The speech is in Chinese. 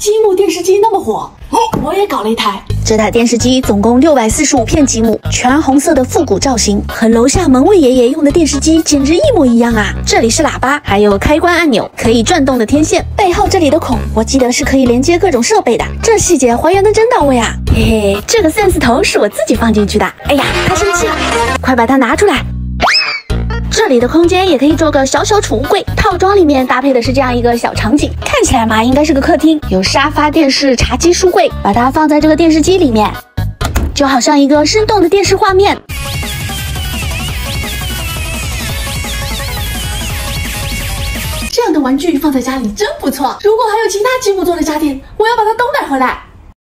积木电视机那么火，我也搞了一台。 这台电视机总共645片积木，全红色的复古造型，和楼下门卫爷爷用的电视机简直一模一样啊！这里是喇叭，还有开关按钮，可以转动的天线。背后这里的孔，我记得是可以连接各种设备的，这细节还原的真到位啊！嘿嘿，这个 Sense 头是我自己放进去的。哎呀，他生气了，快把它拿出来。这里的空间也可以做个小小储物柜，套装里面搭配的是这样一个小场景，看起来嘛应该是个客厅，有沙发、电视、茶几、书柜，把它放在这个电视机里面，就好像一个生动的电视画面。 这样的玩具放在家里真不错。如果还有其他积木做的家电，我要把它都买回来。